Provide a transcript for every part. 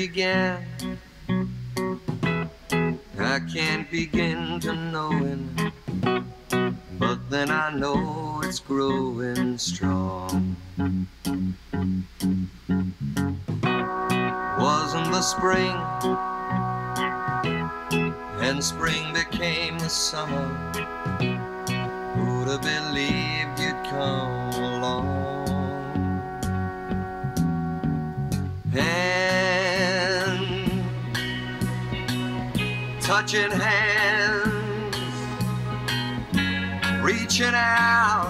began. I can't begin to knowing, but then I know it's growing strong. Wasn't the spring, and spring became the summer. Who'd have believed you'd come along? And touching hands, reaching out,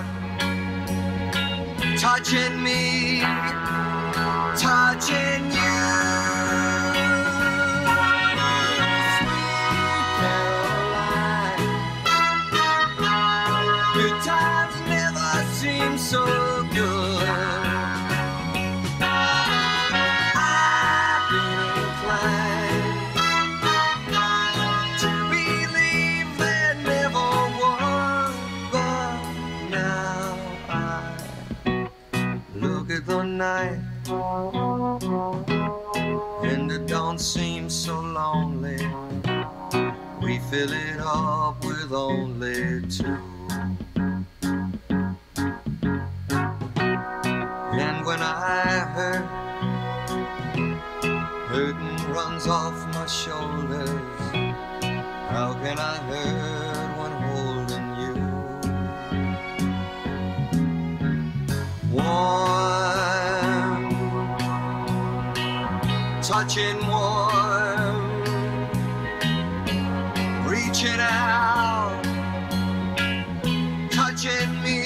touching me, touching you. Sweet Caroline, good times never seem so good. I've been inclined to believe there never was, but now I look at the night and it don't seem so lonely. We fill it up with only two. And when I hurt, hurting runs off my shoulders. How can I hurt when holding you? Warm, touching warm, reaching out, touching me,